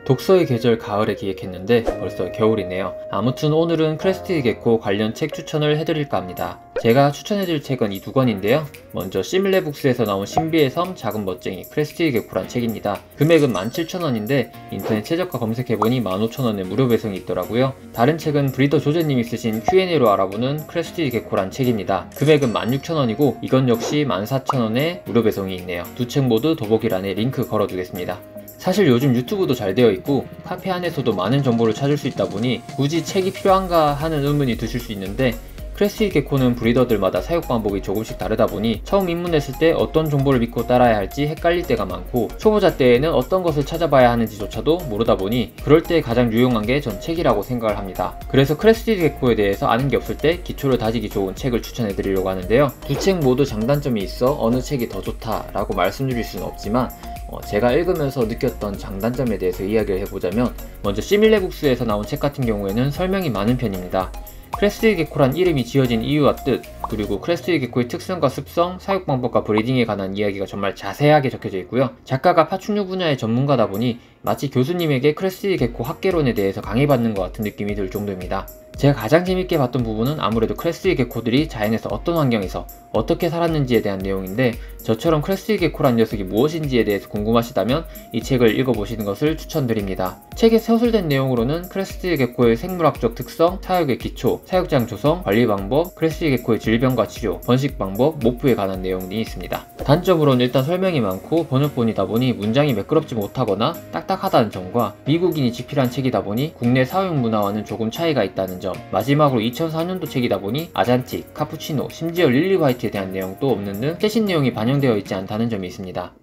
독서의 계절 가을에 기획했는데 벌써 겨울이네요. 아무튼 오늘은 크레스티드 개코 관련 책 추천을 해드릴까 합니다. 제가 추천해드릴 책은 이 두 권인데요. 먼저 시밀레북스에서 나온 신비의 섬 작은 멋쟁이 크레스티드 개코란 책입니다. 금액은 17,000원인데 인터넷 최저가 검색해보니 15,000원에 무료 배송이 있더라고요. 다른 책은 브리더 조제님이 쓰신 Q&A로 알아보는 크레스티드 개코란 책입니다. 금액은 16,000원이고 이건 역시 14,000원에 무료 배송이 있네요. 두 책 모두 더보기란에 링크 걸어두겠습니다. 사실 요즘 유튜브도 잘 되어 있고 카페 안에서도 많은 정보를 찾을 수 있다 보니 굳이 책이 필요한가 하는 의문이 드실 수 있는데, 크레스티드 개코는 브리더들마다 사육 방법이 조금씩 다르다 보니 처음 입문했을 때 어떤 정보를 믿고 따라야 할지 헷갈릴 때가 많고, 초보자 때에는 어떤 것을 찾아봐야 하는지조차도 모르다 보니 그럴 때 가장 유용한 게 전 책이라고 생각을 합니다. 그래서 크레스티드 개코에 대해서 아는 게 없을 때 기초를 다지기 좋은 책을 추천해 드리려고 하는데요. 두 책 모두 장단점이 있어 어느 책이 더 좋다라고 말씀드릴 수는 없지만 제가 읽으면서 느꼈던 장단점에 대해서 이야기를 해보자면, 먼저 시밀레북스에서 나온 책 같은 경우에는 설명이 많은 편입니다. 크레스티드 개코란 이름이 지어진 이유와 뜻, 그리고 크레스티드 개코의 특성과 습성, 사육 방법과 브리딩에 관한 이야기가 정말 자세하게 적혀져 있고요. 작가가 파충류 분야의 전문가다 보니 마치 교수님에게 크레스티드 개코 학개론에 대해서 강의받는 것 같은 느낌이 들 정도입니다. 제가 가장 재밌게 봤던 부분은 아무래도 크레스티드 개코들이 자연에서 어떤 환경에서 어떻게 살았는지에 대한 내용인데, 저처럼 크레스티드 개코란 녀석이 무엇인지에 대해서 궁금하시다면 이 책을 읽어보시는 것을 추천드립니다. 책에 서술된 내용으로는 크레스티드 개코의 생물학적 특성, 사육의 기초, 사육장 조성, 관리 방법, 크레스티드 개코의 질병과 치료, 번식 방법, 모프에 관한 내용이 있습니다. 단점으로는 일단 설명이 많고 번역본이다 보니 문장이 매끄럽지 못하거나 딱딱하다는 점과, 미국인이 집필한 책이다 보니 국내 사육 문화와는 조금 차이가 있다는 점, 마지막으로 2004년도 책이다 보니 아잔틱, 카푸치노, 심지어 릴리 화이트에 대한 내용도 없는 등 최신 내용이 반영되어 있지 않다는 점이 있습니다.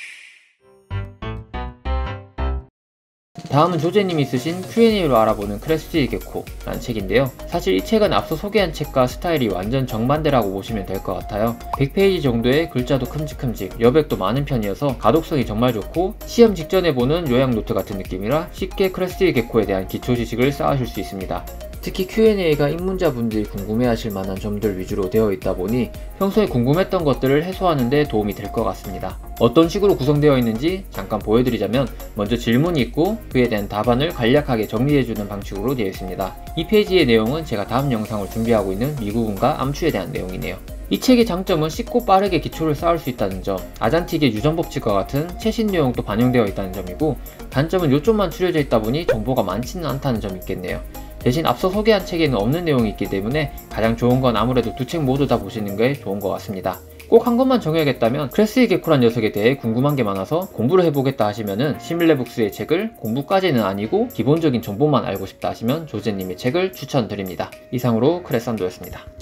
다음은 조제님이 쓰신 Q&A로 알아보는 크레스티드 개코라는 책인데요. 사실 이 책은 앞서 소개한 책과 스타일이 완전 정반대라고 보시면 될 것 같아요. 100페이지 정도의 글자도 큼직큼직, 여백도 많은 편이어서 가독성이 정말 좋고, 시험 직전에 보는 요약 노트 같은 느낌이라 쉽게 크레스티드 개코에 대한 기초 지식을 쌓으실 수 있습니다. 특히 Q&A가 입문자분들이 궁금해하실 만한 점들 위주로 되어 있다 보니 평소에 궁금했던 것들을 해소하는 데 도움이 될 것 같습니다. 어떤 식으로 구성되어 있는지 잠깐 보여드리자면, 먼저 질문이 있고 그에 대한 답안을 간략하게 정리해주는 방식으로 되어 있습니다. 이 페이지의 내용은 제가 다음 영상을 준비하고 있는 미구근과 암추에 대한 내용이네요. 이 책의 장점은 쉽고 빠르게 기초를 쌓을 수 있다는 점, 아잔틱의 유전법칙과 같은 최신 내용도 반영되어 있다는 점이고, 단점은 요점만 추려져 있다 보니 정보가 많지는 않다는 점이 있겠네요. 대신 앞서 소개한 책에는 없는 내용이 있기 때문에 가장 좋은 건 아무래도 두 책 모두 다 보시는 게 좋은 것 같습니다. 꼭 한 것만 정해야겠다면 크레스티드 개코란 녀석에 대해 궁금한 게 많아서 공부를 해보겠다 하시면은 시밀레북스의 책을, 공부까지는 아니고 기본적인 정보만 알고 싶다 하시면 조제님의 책을 추천드립니다. 이상으로 크레산도였습니다.